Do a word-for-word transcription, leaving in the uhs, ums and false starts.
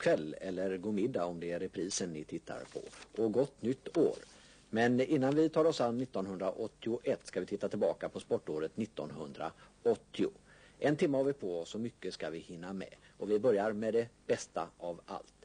god kväll eller god middag om det är reprisen ni tittar på. Och gott nytt år. Men innan vi tar oss an nittonhundraåttioett ska vi titta tillbaka på sportåret nittonhundraåttio. En timme har vi på oss och mycket ska vi hinna med. Och vi börjar med det bästa av allt.